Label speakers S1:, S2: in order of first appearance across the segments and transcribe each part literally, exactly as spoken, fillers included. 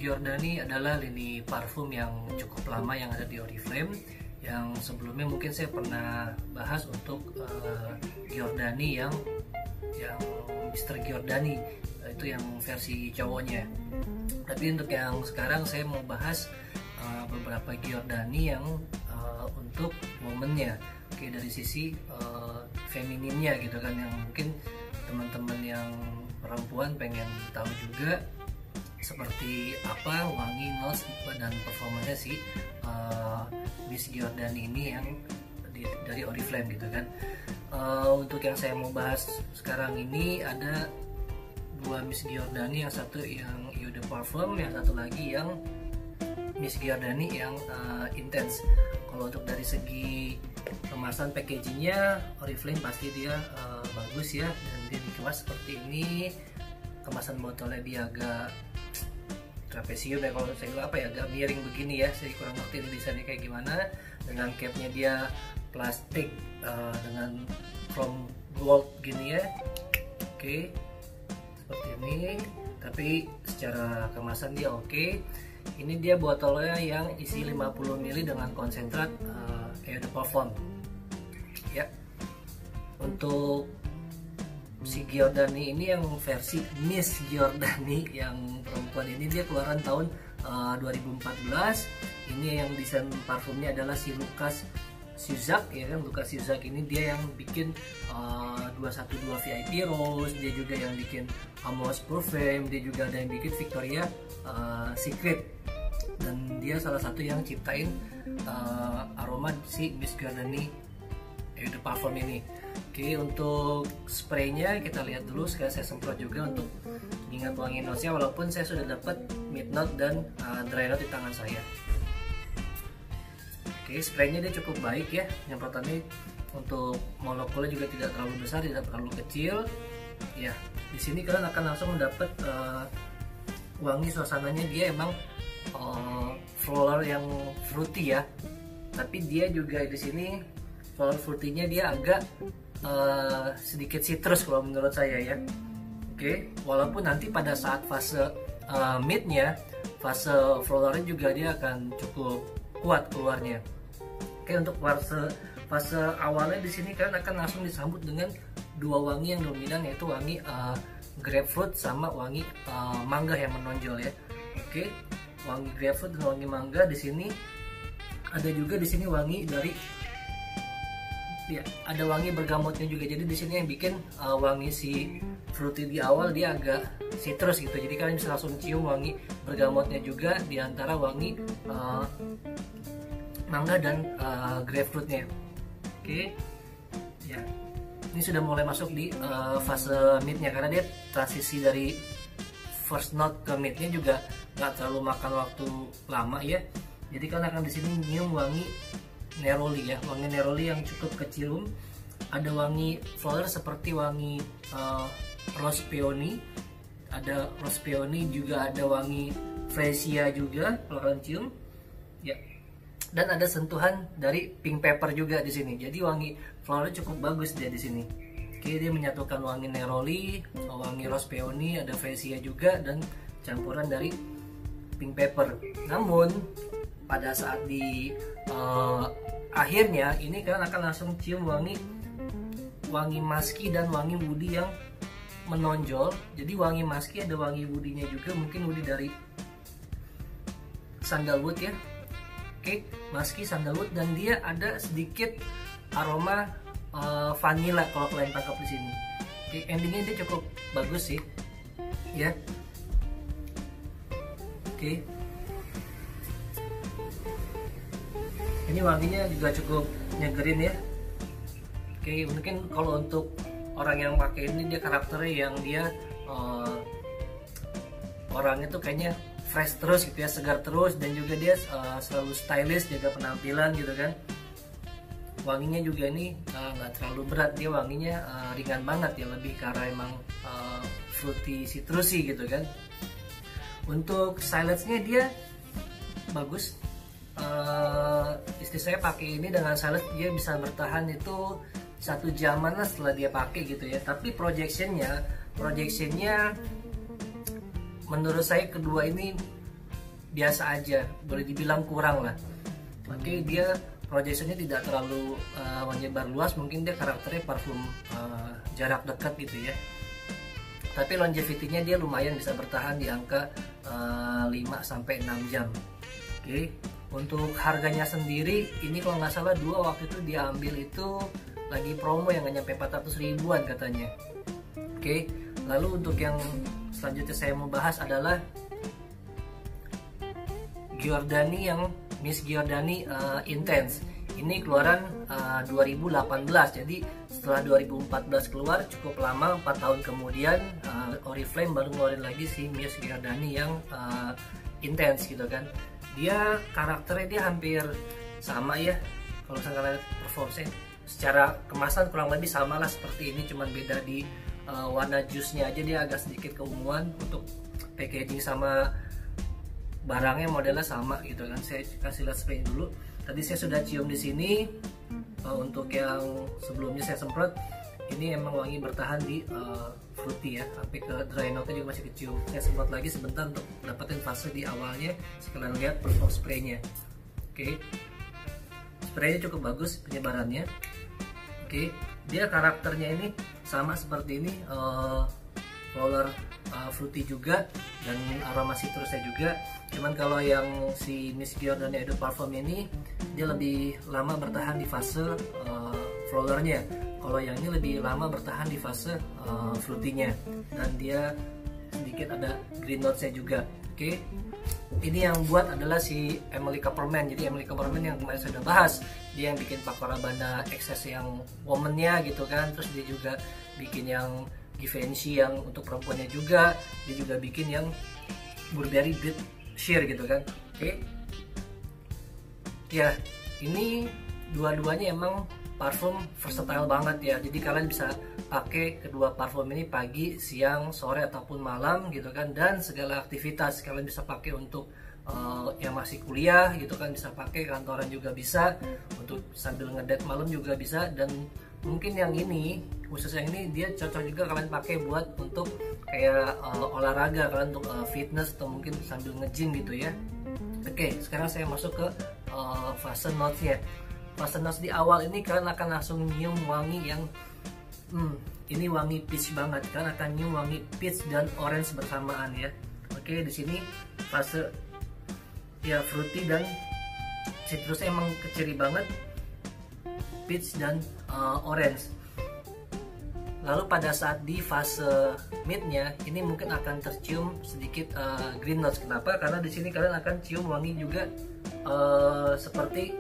S1: Giordani adalah lini parfum yang cukup lama yang ada di Oriflame. Yang sebelumnya mungkin saya pernah bahas untuk uh, Giordani yang yang Mister Giordani, itu yang versi cowoknya. Tapi untuk yang sekarang saya mau bahas uh, beberapa Giordani yang uh, untuk womannya, oke, dari sisi uh, femininnya gitu kan, yang mungkin teman-teman yang perempuan pengen tahu juga seperti apa wangi, notes dan performanya si uh, Miss Giordani ini yang di, dari Oriflame gitu kan. Uh, untuk yang saya mau bahas sekarang ini ada dua Miss Giordani, yang satu yang Eau de Parfum, yang satu lagi yang Miss Giordani yang uh, intense. Kalau untuk dari segi kemasan packagingnya, Oriflame pasti dia uh, bagus ya, dan dia dikemas seperti ini. Kemasan botolnya dia agak trapesium ya, kalau saya bilang apa ya, agak miring begini ya, saya kurang ngerti desainnya kayak gimana. Dengan capnya dia plastik uh, dengan chrome gold gini ya, oke, seperti ini. Tapi secara kemasan dia oke. Ini dia botolnya yang isi lima puluh mililiter dengan konsentrat uh, Eau de Parfum ya. Untuk si Giordani ini yang versi Miss Giordani yang perempuan ini, dia keluaran tahun uh, dua ribu empat belas. Ini yang desain parfumnya adalah si Lucas Suzak ya kan. Lucas Suzak ini dia yang bikin uh, dua satu dua V I P Rose, dia juga yang bikin Amos Parfum, dia juga ada yang bikin Victoria uh, Secret, dan dia salah satu yang ciptain uh, aroma si Miss Giordani Eau de Parfum ini. Oke, untuk spraynya kita lihat dulu. Sekarang saya semprot juga untuk ingat wangi notes-nya, walaupun saya sudah dapat mid note dan uh, dry note di tangan saya. Oke, spraynya dia cukup baik ya, nyemprotannya untuk molekulnya juga tidak terlalu besar, tidak terlalu kecil. Ya, di sini kalian akan langsung mendapat uh, wangi suasananya. Dia emang uh, floral yang fruity ya, tapi dia juga di sini floral fruity-nya dia agak uh, sedikit citrus kalau menurut saya ya. Oke, walaupun nanti pada saat fase uh, mid-nya, fase floralnya juga dia akan cukup kuat keluarnya. Oke, untuk fase fase awalnya di sini kalian akan langsung disambut dengan dua wangi yang dominan, yaitu wangi uh, grapefruit sama wangi uh, mangga yang menonjol ya. Oke, wangi grapefruit dan wangi mangga di sini. Ada juga di sini wangi dari ya, ada wangi bergamotnya juga. Jadi di sini yang bikin uh, wangi si fruity di awal dia agak citrus gitu. Jadi kalian bisa langsung cium wangi bergamotnya juga di antara wangi uh, mangga dan uh, grapefruitnya. Oke, ya, ini sudah mulai masuk di uh, fase midnya, karena dia transisi dari first note ke midnya juga nggak terlalu makan waktu lama ya. Jadi kalian akan di sini nyium wangi neroli ya, wangi neroli yang cukup kecium. Ada wangi flower seperti wangi uh, rose peony, ada rose peony, juga ada wangi freesia juga kalau kalian cium ya. Dan ada sentuhan dari pink pepper juga di sini. Jadi wangi flower cukup bagus dia di sini. Oke, dia menyatukan wangi neroli, wangi rose peony, ada freesia juga, dan campuran dari pink pepper. Namun pada saat di uh, akhirnya ini kalian akan langsung cium wangi wangi musky dan wangi woody yang menonjol. Jadi wangi musky ada wangi woody-nya juga, mungkin woody dari sandalwood ya. Oke, musky sandalwood, dan dia ada sedikit aroma uh, vanilla kalau kalian tangkap di sini. Oke, endingnya dia cukup bagus sih ya. Oke, ini wanginya juga cukup nyegerin ya. Oke, mungkin kalau untuk orang yang pakai ini, dia karakternya yang dia uh, orangnya tuh kayaknya fresh terus gitu ya, segar terus, dan juga dia uh, selalu stylish, jaga penampilan gitu kan. Wanginya juga ini nggak uh, terlalu berat, dia wanginya uh, ringan banget ya, lebih ke arah emang uh, fruity citrusy gitu kan. Untuk silence-nya dia bagus. Uh, istri saya pakai ini dengan silence, dia bisa bertahan itu satu jaman lah setelah dia pakai gitu ya. Tapi projectionnya projectionnya menurut saya kedua ini biasa aja, boleh dibilang kurang lah. Oke, dia projectionnya tidak terlalu uh, menyebar luas, mungkin dia karakternya parfum uh, jarak dekat gitu ya. Tapi longevity-nya dia lumayan bisa bertahan di angka uh, lima sampai enam jam. Oke, untuk harganya sendiri ini kalau nggak salah dua waktu itu diambil itu lagi promo yang nggak nyampe empat ratus ribuan katanya. Oke, lalu untuk yang selanjutnya saya mau bahas adalah Giordani yang Miss Giordani uh, Intense. Ini keluaran uh, dua ribu delapan belas, jadi setelah dua ribu empat belas keluar cukup lama, empat tahun kemudian uh, Oriflame baru ngeluarin lagi si Miss Giordani yang uh, Intense gitu kan. Dia karakternya dia hampir sama ya, kalau misalkan performance secara kemasan kurang lebih sama lah seperti ini, cuman beda di uh, warna jusnya aja, dia agak sedikit keunguan. Untuk packaging sama barangnya modelnya sama gitu kan. Saya kasih lihat spray dulu. Tadi saya sudah cium di sini. Uh, untuk yang sebelumnya saya semprot, ini emang wangi bertahan di uh, fruity ya, sampai ke dry note-nya juga masih kecium. Saya semprot lagi sebentar untuk dapetin fase di awalnya. Sekalian lihat perform spraynya. Oke, okay. Spraynya cukup bagus penyebarannya. Oke, okay. Dia karakternya ini sama seperti ini, uh, flower uh, fruity juga dan aroma citrusnya juga. Cuman kalau yang si Miss Giordani Eau de Parfum ini dia lebih lama bertahan di fase uh, flowernya. Kalau yang ini lebih lama bertahan di fase uh, fruity-nya, dan dia sedikit ada green notes-nya juga. Oke, okay. Ini yang buat adalah si Emily Copperman. Jadi Emily Copperman yang kemarin saya udah bahas, dia yang bikin Paco Rabanne Excess yang woman-nya gitu kan. Terus dia juga bikin yang Givenchy yang untuk perempuannya juga. Dia juga bikin yang Burberry Beat Sheer gitu kan. Oke, okay. Ya ini dua-duanya emang parfum versatile banget ya. Jadi kalian bisa pakai kedua parfum ini pagi, siang, sore ataupun malam gitu kan, dan segala aktivitas kalian bisa pakai. Untuk uh, yang masih kuliah gitu kan bisa pakai, kantoran juga bisa, untuk sambil ngedate malam juga bisa. Dan mungkin yang ini khusus yang ini dia cocok juga kalian pakai buat untuk kayak uh, olahraga kalian, untuk uh, fitness atau mungkin sambil nge-gym gitu ya. Oke, sekarang saya masuk ke uh, fase notes-nya. Fase notes di awal ini kalian akan langsung nyium wangi yang hmm, ini wangi peach banget. Kalian akan nyium wangi peach dan orange bersamaan ya. Oke, di sini fase ya fruity dan citrusnya emang keciri banget, peach dan uh, orange. Lalu pada saat di fase midnya ini mungkin akan tercium sedikit uh, green notes. Kenapa? Karena di sini kalian akan cium wangi juga uh, seperti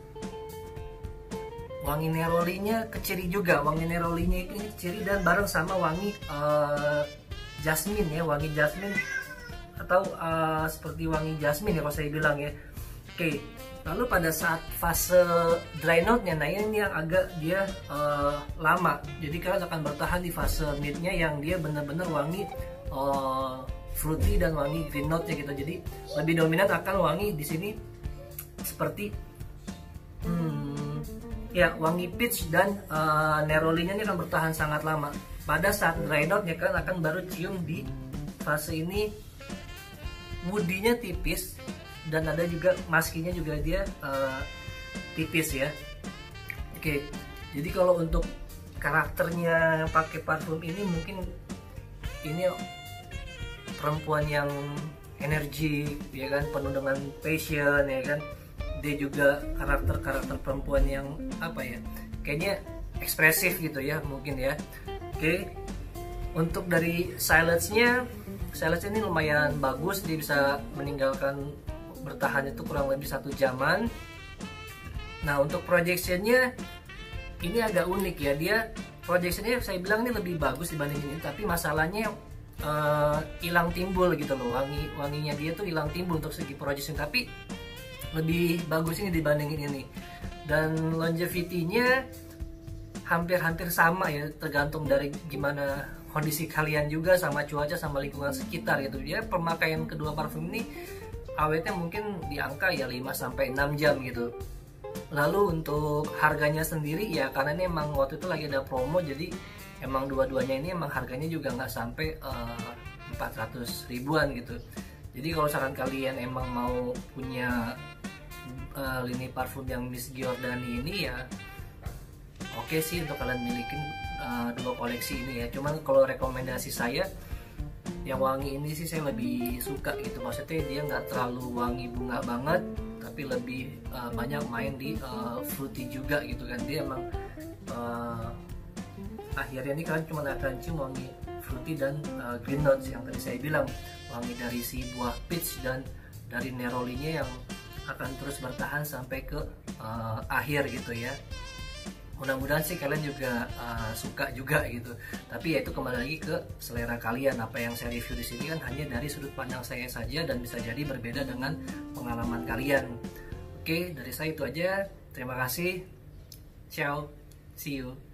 S1: wangi nerolinya keciri juga. Wangi nerolinya ini keciri dan bareng sama wangi uh, jasmine ya, wangi jasmine atau uh, seperti wangi jasmine ya kalau saya bilang ya. Oke, lalu pada saat fase dry note-nya, nah ini yang agak dia uh, lama. Jadi kalian akan bertahan di fase mid-nya yang dia benar-benar wangi uh, fruity dan wangi green note-nya gitu. Jadi lebih dominan akan wangi di sini seperti hmm, ya wangi peach dan uh, nerolinya ini akan bertahan sangat lama. Pada saat dry note-nya kalian akan baru cium di fase ini woody-nya tipis, dan ada juga maskinya juga dia uh, tipis ya. Oke, jadi kalau untuk karakternya yang pakai parfum ini, mungkin ini perempuan yang energi ya kan, penuh dengan passion ya kan. Dia juga karakter-karakter perempuan yang apa ya, kayaknya ekspresif gitu ya mungkin ya. Oke, untuk dari silence-nya, silence ini lumayan bagus. Dia bisa meninggalkan bertahan itu kurang lebih satu jaman. Nah untuk projectionnya ini agak unik ya. Dia projectionnya saya bilang ini lebih bagus dibandingin ini, tapi masalahnya hilang uh, timbul gitu loh. Wangi wanginya dia tuh hilang timbul untuk segi projection, tapi lebih bagus ini dibandingin ini. Dan longevity-nya hampir-hampir sama ya, tergantung dari gimana kondisi kalian juga, sama cuaca, sama lingkungan sekitar gitu. Ya pemakaian kedua parfum ini awetnya mungkin di angka ya lima sampai enam jam gitu. Lalu untuk harganya sendiri ya, karena ini emang waktu itu lagi ada promo, jadi emang dua-duanya ini emang harganya juga nggak sampai uh, empat ratus ribuan gitu. Jadi kalau misalkan kalian emang mau punya uh, lini parfum yang Miss Giordani ini ya oke okay sih untuk kalian milikin uh, dua koleksi ini ya. Cuman kalau rekomendasi saya yang wangi ini sih saya lebih suka gitu, maksudnya dia nggak terlalu wangi bunga banget tapi lebih uh, banyak main di uh, fruity juga gitu kan. Dia emang uh, akhirnya ini kalian cuma akan cium wangi fruity dan uh, green notes yang tadi saya bilang, wangi dari si buah peach dan dari nerolinya yang akan terus bertahan sampai ke uh, akhir gitu ya. Mudah-mudahan sih kalian juga uh, suka juga gitu. Tapi ya itu kembali lagi ke selera kalian. Apa yang saya review di sini kan hanya dari sudut pandang saya saja dan bisa jadi berbeda dengan pengalaman kalian. Oke, dari saya itu aja. Terima kasih. Ciao. See you.